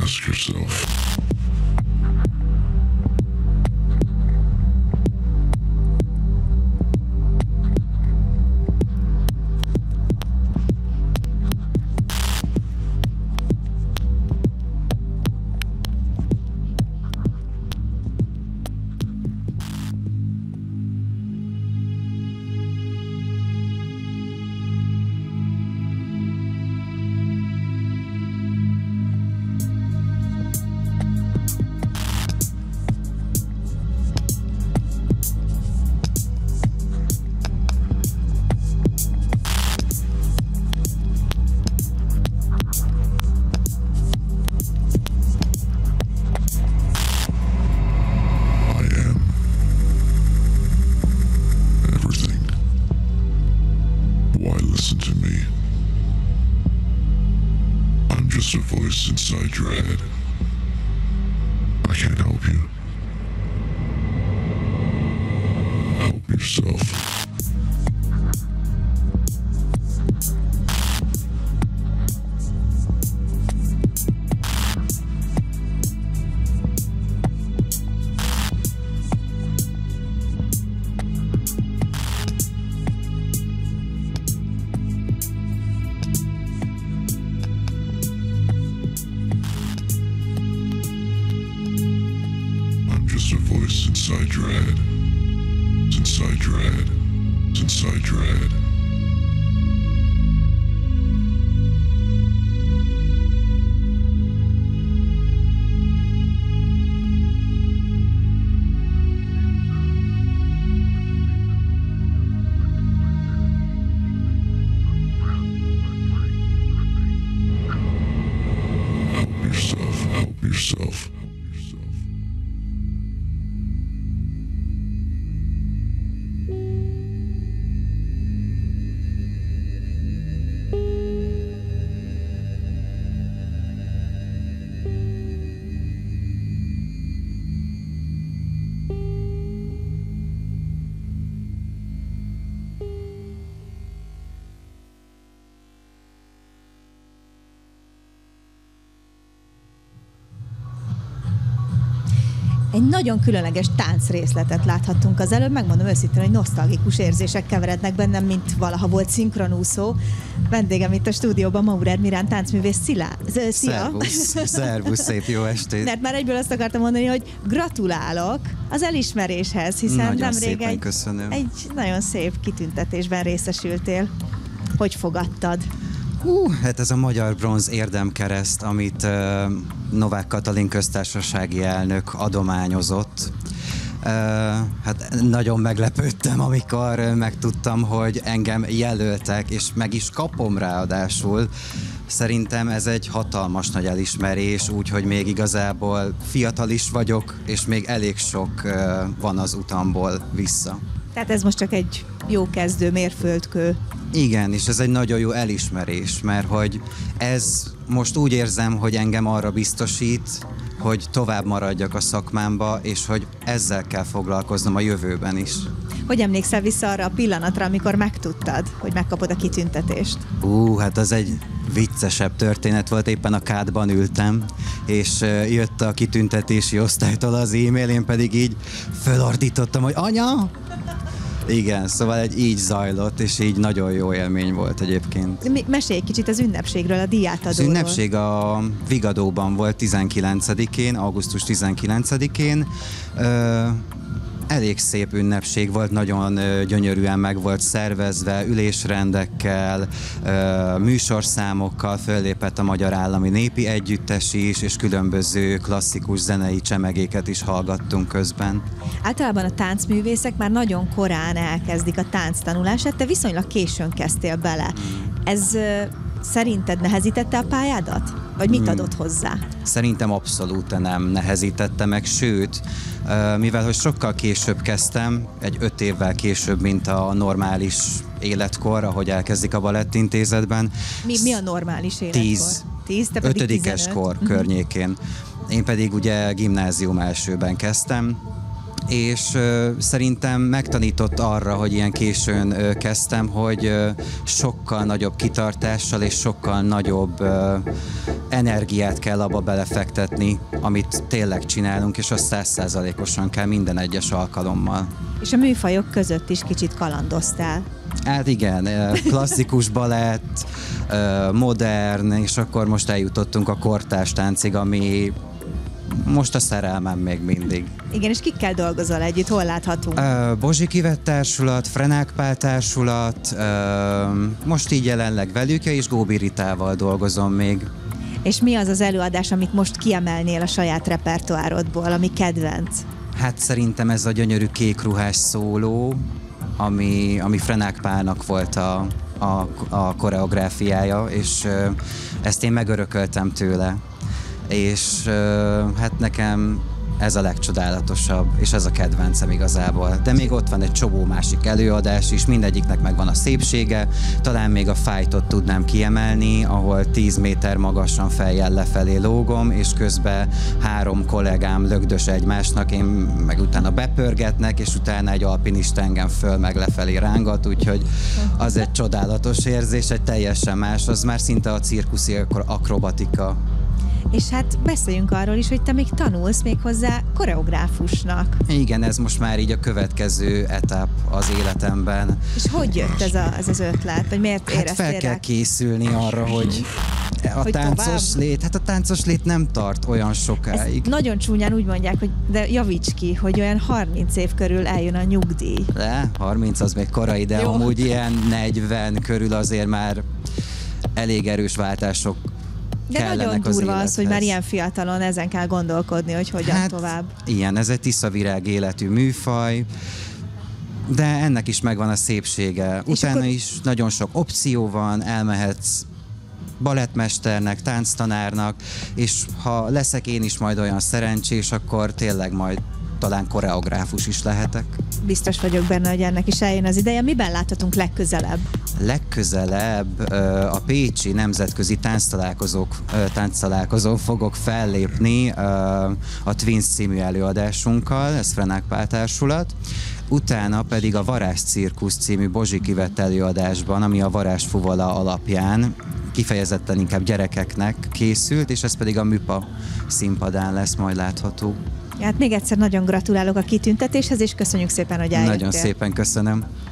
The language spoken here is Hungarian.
ask yourself. Listen to me. I'm just a voice inside your head. I can't help you. Help yourself. A voice inside your head. It's inside your head. It's inside your head. Help yourself. Help yourself. Egy nagyon különleges táncrészletet láthattunk az előbb, megmondom őszintén, hogy nosztalgikus érzések keverednek bennem, mint valaha volt szinkronúszó. Vendégem itt a stúdióban Maurer Mirán, táncművész. Szia! Szervusz, szép jó estét! Mert már egyből azt akartam mondani, hogy gratulálok az elismeréshez, hiszen nemrég egy nagyon szép kitüntetésben részesültél. Hogy fogadtad? Hát ez a Magyar Bronz Érdemkereszt, amit Novák Katalin köztársasági elnök adományozott. Hát nagyon meglepődtem, amikor megtudtam, hogy engem jelöltek, és meg is kapom ráadásul. Szerintem ez egy hatalmas nagy elismerés, úgyhogy még igazából fiatal is vagyok, és még elég sok van az utamból vissza. Tehát ez most csak egy jó kezdő mérföldkő. Igen, és ez egy nagyon jó elismerés, mert hogy ez most úgy érzem, hogy engem arra biztosít, hogy tovább maradjak a szakmámba, és hogy ezzel kell foglalkoznom a jövőben is. Hogy emlékszel vissza arra a pillanatra, amikor megtudtad, hogy megkapod a kitüntetést? Hát az egy viccesebb történet volt, éppen a kádban ültem, és jött a kitüntetési osztálytól az e-mail, én pedig így fölordítottam, hogy anya! Igen, szóval így zajlott, és így nagyon jó élmény volt egyébként. Mesélj egy kicsit az ünnepségről, a díjátadóról. Az ünnepség a Vigadóban volt 19-én, augusztus 19-én. Elég szép ünnepség volt, nagyon gyönyörűen meg volt szervezve, ülésrendekkel, műsorszámokkal, föllépett a Magyar Állami Népi Együttes is, és különböző klasszikus zenei csemegéket is hallgattunk közben. Általában a táncművészek már nagyon korán elkezdik a tánctanulását, te viszonylag későn kezdtél bele. Ez szerinted nehezítette a pályádat? Vagy mit adott hozzá? Szerintem abszolút nem nehezítette meg, sőt, mivel hogy sokkal később kezdtem, egy 5 évvel később, mint a normális életkor, ahogy elkezdik a balettintézetben. Mi a normális életkor? 10, te pedig 5-es kor környékén. Én pedig ugye gimnázium elsőben kezdtem, és szerintem megtanított arra, hogy ilyen későn kezdtem, hogy sokkal nagyobb kitartással és sokkal nagyobb energiát kell abba belefektetni, amit tényleg csinálunk, és azt 100%-osan kell minden egyes alkalommal. És a műfajok között is kicsit kalandoztál. Hát igen, klasszikus balett, modern, és akkor most eljutottunk a kortárs táncig, ami most a szerelmem még mindig. Igen, és kikkel dolgozol együtt? Hol láthatunk? Bozsik Ivett társulat, Frenák Pál társulat, most így jelenleg velük, és Góbi Ritával dolgozom még. És mi az az előadás, amit most kiemelnél a saját repertoárodból, ami kedvenc? Hát szerintem ez a gyönyörű kékruhás szóló, ami Frenák Pálnak volt a koreográfiája, és ezt én megörököltem tőle. És hát nekem ez a legcsodálatosabb, és ez a kedvencem igazából. De még ott van egy csomó másik előadás is, mindegyiknek megvan a szépsége. Talán még a Fight-ot tudnám kiemelni, ahol 10 méter magasan fejjel lefelé lógom, és közben 3 kollégám lögdös egymásnak, én meg utána bepörgetnek, és utána egy alpinista engem föl meg lefelé rángat, úgyhogy az egy csodálatos érzés, egy teljesen más, az már szinte a cirkuszi akrobatika. És hát beszéljünk arról is, hogy te még tanulsz méghozzá koreográfusnak. Igen, ez most már így a következő etap az életemben. És hogy jött ez az ötlet? Vagy miért éreztél fel kell készülni arra, hogy a táncos lét, hát a táncos lét nem tart olyan sokáig. Ezt nagyon csúnyán úgy mondják, hogy de javíts ki, hogy olyan 30 év körül eljön a nyugdíj. De 30 az még korai, de jó, amúgy ilyen 40 körül azért már elég erős váltások. De nagyon durva az, hogy már ilyen fiatalon ezen kell gondolkodni, hogy hogyan tovább. Igen, ez egy tiszavirág életű műfaj, de ennek is megvan a szépsége. Utána akkor is nagyon sok opció van, elmehetsz balettmesternek, tánctanárnak, és ha leszek én is majd olyan szerencsés, akkor tényleg majd talán koreográfus is lehetek. Biztos vagyok benne, hogy ennek is eljön az ideje. Miben láthatunk legközelebb? Legközelebb a pécsi nemzetközi tánctalálkozón fogok fellépni a Twins című előadásunkkal, ez Frenák Pál társulat. Utána pedig a Varázs Cirkusz című Bozsik Ivett előadásban, ami a Varázsfuvola alapján kifejezetten inkább gyerekeknek készült, és ez pedig a Műpa színpadán lesz majd látható. Hát még egyszer nagyon gratulálok a kitüntetéshez, és köszönjük szépen, hogy eljöttél. Nagyon szépen köszönöm.